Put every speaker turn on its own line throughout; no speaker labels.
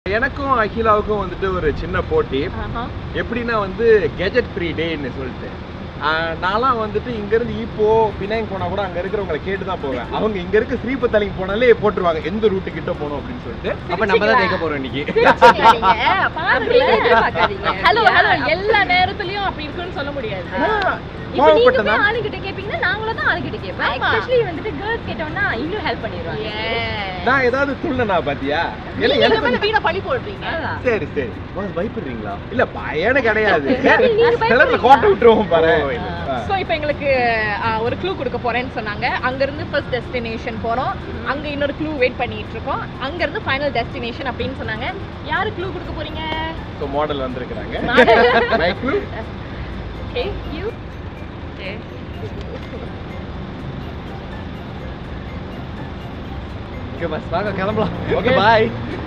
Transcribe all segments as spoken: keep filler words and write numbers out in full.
எனக்கும் அகிலாவுக்கும் வந்துட்டு ஒரு சின்ன போட்டி. எப்படின்னா வந்து கெஜெட் ஃப்ரீ டேன்னு சொல்லிட்டு நான்லாம் வந்துட்டு இங்க இருந்து இப்போ பினாங் போனா கூட அங்க இருக்கிறவங்களை கேட்டு தான் போவேன். அவங்க இங்க இருக்க ஸ்ரீபத்தலிங் போனாலே போட்டுருவாங்க எந்த ரூட்டு கிட்ட போகணும் அப்படின்னு சொல்லிட்டு. அப்ப நம்ம தான் கேட்க போறோம் இன்னைக்கு.
ஹலோ ஹலோ எல்லா நேரத்துலயும் அப்படி இருக்குன்னு சொல்ல முடியாது. இப்போ நீங்க ஆளுகிட்ட கேப்பீங்கன்னா நாங்களும் தான் ஆளுகிட்ட கேப்போம். எஸ்பெஷலி வந்துட்டு गर्ल्स கேட்டோம்னா இன்னும் ஹெல்ப் பண்ணிடுவாங்க.
நான் ஏதாவது துள்ளனா பாத்தியா?
இல்ல எனக்கு வந்து வீணா பழி போடுறீங்க.
சரி சரி. பாஸ் பயப்படுறீங்களா? இல்ல பயனே கிடையாது. செலவுல கோட்டை விட்டுருவோம் பாரு.
சோ இப்போ எங்களுக்கு ஒரு க்ளூ கொடுக்க போறேன்னு சொன்னாங்க. அங்க இருந்து ஃபர்ஸ்ட் டெஸ்டினேஷன் போறோம். அங்க இன்னொரு க்ளூ வெயிட் பண்ணிட்டு இருக்கோம். அங்க இருந்து ஃபைனல் டெஸ்டினேஷன் அப்படின்னு சொன்னாங்க. யாரு க்ளூ கொடுக்க போறீங்க?
சோ மாடல் வந்திருக்காங்க. My clue.
Okay you. Okay.
Okay, bas. Vaga கிளம்பலாம். Okay, bye.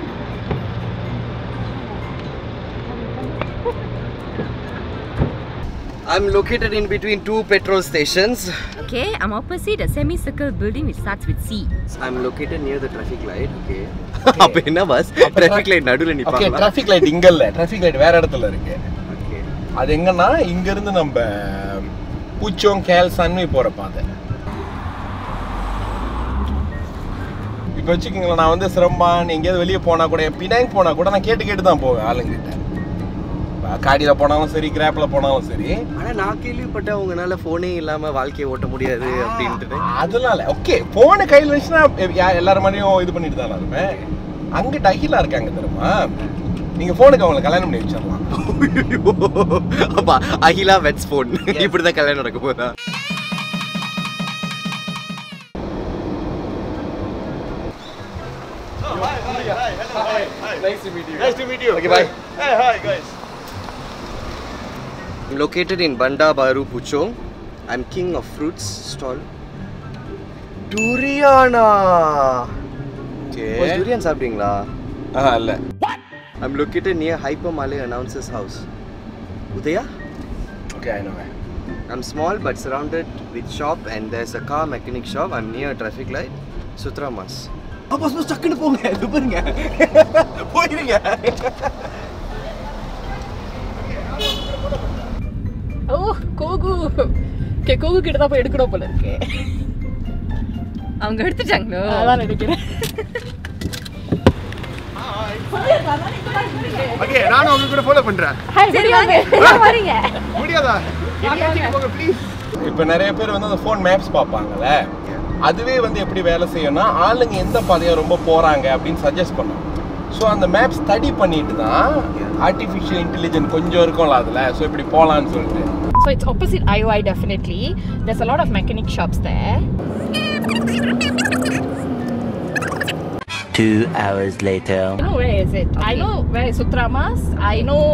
I'm located in between two petrol stations.
Okay, I'm opposite a semicircle building which starts with C.
I'm located near the traffic light. Okay. அப்ப என்ன bus traffic light நடுவுல நிப்பாங்க.
Okay, traffic light இங்க இல்ல. Traffic light வேற இடத்துல இருக்கு.
Okay.
அது எங்கன்னா இங்க இருந்து நம்ம புச்சோங் கேல்சான்னு போற பாதை. இப்போ வச்சுக்கோங்களேன், நான் வந்து சிரம்பான் எங்கேயாவது வெளியே போனா கூட பினாங் போனா கூட நான் கேட்டு கேட்டு தான் போவேன் ஆளுங்கிட்ட. காடியில் போனாலும் சரி, கிராப்ல போனாலும் சரி.
ஆனால் நான் கேள்விப்பட்டேன் உங்களால ஃபோனே இல்லாமல் வாழ்க்கையை ஓட்ட முடியாது அப்படின்ட்டு.
அதனால ஓகே ஃபோனு கையில் இருந்துச்சுன்னா எல்லாரும் மாதிரியும் இது பண்ணிட்டு தான் எல்லாருமே. அங்கிட்ட அகிலா இருக்காங்க தெரியுமா, நீங்கள் ஃபோனுக்கு அவங்களை கல்யாணம் பண்ணி வச்சிடலாம்.
அப்பா அகிலா வெட்ஸ் ஃபோன் இப்படி தான் கல்யாணம் நடக்க போதா?
Nice to meet you.
Nice to meet you. Okay, bye.
Hey, hi guys.
I'm located in Bandar Baru, Puchong. I'm king of fruits stall. Duriana. Okay. Boss, durian சாப்பிட்டீங்களா?
ஆ இல்ல.
I'm located near Hyper Malay announcer's house. Udaya?
Okay, I know.
I'm small but surrounded with shop and there's a car mechanic shop. I'm near traffic light. Sutramas. Ah, boss, boss, டக்குன்னு போங்க. இது பாருங்க. போயிடுங்க.
ஓ Coco. K Coco கிட்ட தான் போய் எடுக்கணும் போல இருக்கு.
அவங்க எடுத்துட்டாங்களோ?
அதான் நினைக்கிறேன்.
ஓகே, நான் உங்க கூட ஃபாலோ பண்றேன்.
சரி வாங்க. வரீங்க.
முடியாதா? இங்க போங்க ப்ளீஸ். இப்போ நிறைய பேர் வந்து அந்த ஃபோன் மேப்ஸ் பார்ப்பாங்கல. அதுவே வந்து எப்படி வேலை செய்யணும்னா ஆளுங்க எந்த பாதையை ரொம்ப போறாங்க அப்படின்னு சஜஸ்ட் பண்ணும். ஸோ அந்த மேப் ஸ்டடி பண்ணிட்டு தான் ஆர்டிஃபிஷியல் இன்டெலிஜென்ஸ் கொஞ்சம் இருக்கும்ல அதில், ஸோ இப்படி போகலான்னு சொல்லிட்டு.
So it's opposite I O I definitely. There's a lot of mechanic shops there.
Two hours later.
I know where is it. Okay. I know where is Sutramas. I know.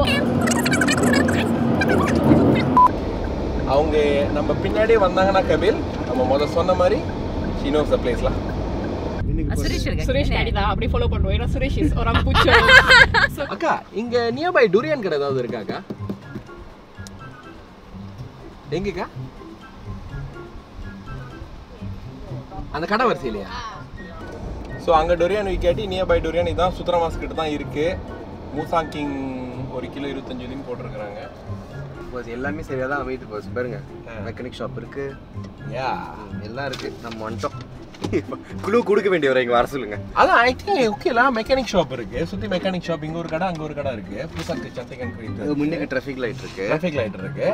அவங்க நம்ம பின்னாடியே வந்தாங்கன்னா கபில், நம்ம முதல்ல சொன்ன மாதிரி she knows the place lah.
Suresh
Suresh daddy தான் அப்படி ஃபாலோ பண்ணுவோம். ஏன்னா சுரேஷ் இஸ் orang Puchong.
அக்கா இங்க நியர்பை டூரியன் கடை ஏதாவது இருக்காக்கா? எங்கக்கா? அந்த கடை வரிசையிலையா? ஸோ அங்கே டொரியான் விக்கெட்டி நியர்பை டொரியான் இதான் சுத்ரமாஸ் கிட்ட தான் இருக்கு. மூசாங் கிங் ஒரு கிலோ இருபத்தஞ்சு வரைக்கும் போட்டிருக்கிறாங்க.
பஸ் எல்லாமே சரியாக தான் அமையுது பஸ். பாருங்க மெக்கானிக் ஷாப் இருக்கு,
யா
எல்லாம் இருக்கு. நம்ம வந்துட்டோம். குழு கொடுக்க வேண்டியவரை இங்கே வர சொல்லுங்க.
அதான் ஐ திங்க் ஓகேலாம் மெக்கானிக் ஷாப் இருக்கு, சுற்றி மெக்கானிக் ஷாப் இங்கே ஒரு கடை அங்கே ஒரு கடை இருக்கு. புதுசாக சத்திக் அண்ட் கிரீட்
முன்னே டிராஃபிக் லைட் இருக்கு.
டிராஃபிக் லைட் இருக்கு.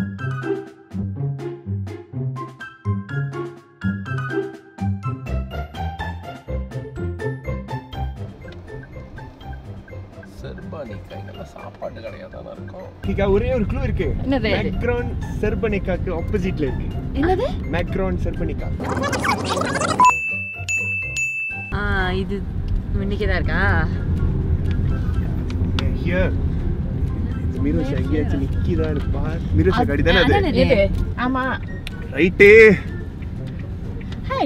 செர்பனிகா இதெல்லாம் சாப்பாடு கடையா தான் இருக்கும். கிகா ஒரே ஒரு க்ளூ இருக்கு.
என்னது?
மேக்ரான் செர்பனிகாக்கு ஆப்போசிட்ல இருக்கு.
என்னது?
மேக்ரான் செர்பனிகா.
ஆ இது முன்னிக்கே தான் இருக்கா?
ஹியர் மிரோஷா எங்கேயாச்சும் நிக்கிதான் இருப்பா. மிரோஷா காடி தானே அது?
இது ஆமா
right.
Hi.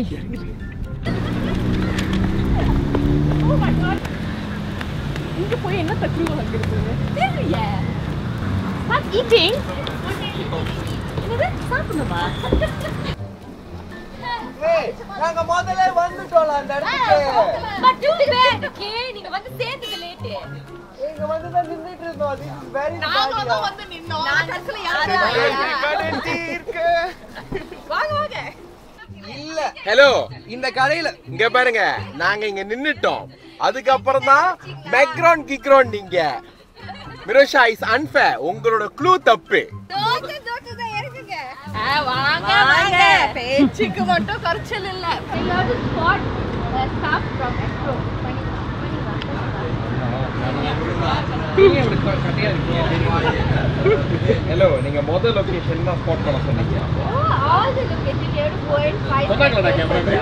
Oh my god. இங்க போய் என்ன தக்ரூ வந்துருக்கு? தெரியல. Start eating. என்னது? சாப்பிடணுமா?
ஏய் நாங்க முதல்ல வந்துட்டோம் அந்த இடத்துக்கு.
But two back. ஓகே நீங்க வந்து சேர்ந்தது லேட்.
பண்ணிட்டு
எங்க வந்து தான் நின்னுட்டு இருந்தோம். அது வெரி
நாங்க தான் வந்து நின்னோம். நான் கடைசில யாரு வாங்க வாங்க.
இல்ல
ஹலோ,
இந்த கடையில
இங்க பாருங்க, நாங்க இங்க நின்னுட்டோம். அதுக்கு அப்புறம் தான் பேக்ரவுண்ட் கிக்ரவுண்ட் நீங்க மிரோஷா இஸ் அன்ஃபேர். உங்களோட க்ளூ தப்பு.
தோத்து தோத்து தான் இருக்குங்க. வாங்க வாங்க. பேச்சுக்கு மட்டும் குறைச்சல் இல்ல. எல்லாரு ஸ்பாட் ஸ்டாஃப் ஃப்ரம் எக்ஸ்ப்ரோ பண்ணி
ஹலோ, நீங்க முதல் லொகேஷன் தான் ஸ்பாட் பண்ண சொன்னீங்க.
Oh, all the location you have to go and find.
சொன்னாங்களா கேமரா?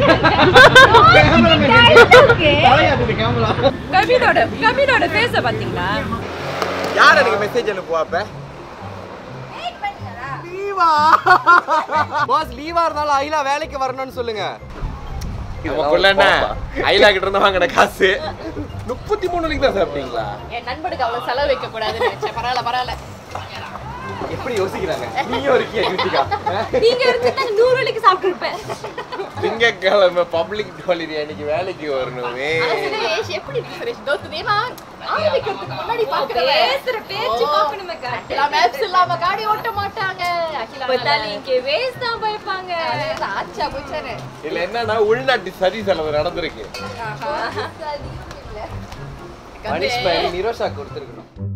கபிலோட கபிலோட ஃபேஸ பாத்தீங்களா?
யார நீங்க மெசேஜ் அனுப்புவா அப்ப?
வெயிட் பண்ணுங்கடா.
லீவா பாஸ் லீவா இருந்தாலும் அகிலா வேலைக்கு வரணும்னு சொல்லுங்க.
நமக்குள்ள என்ன அகிலா கிட்ட இருந்து வாங்கின காசு முப்பத்தி மூணு வரைக்கும் தான் சாப்பிட்டீங்களா?
என் நண்பனுக்கு அவ்வளவு செலவு வைக்க கூடாதுன்னு நினைச்சேன். பரவாயில்ல பரவாயில்ல.
எப்படி யோசிக்கிறாங்க? நீயும் இருக்கியா கிருத்திகா?
நீங்க இருந்தா நூறு வரைக்கும் சாப்பிட்டுருப்பேன்.
திங்கக்கிழமை பப்ளிக் ஹாலிடே அன்னைக்கு வேலைக்கு வரணுமே.
சுரேஷ் எப்படி இருக்கு சுரேஷ்? தோத்துதேமா ஆரம்பிக்கிறதுக்கு முன்னாடி பாக்குறேன்.
பேசுற பேச்சு பாக்கணுமே காட்டு.
எல்லா மேப்ஸ் இல்லாம காடி ஓட்ட மாட்டாங்க. அகிலா
பத்தாலி இங்க வேஸ்ட் தான் போய்ப்பாங்க.
ஆச்சா போச்சனே.
இல்ல என்னன்னா உள்நாட்டு சதி செலவு நடந்திருக்கு.
பனிஷ்மென்ட் நிரோஷா கொடுத்துருக்கணும்.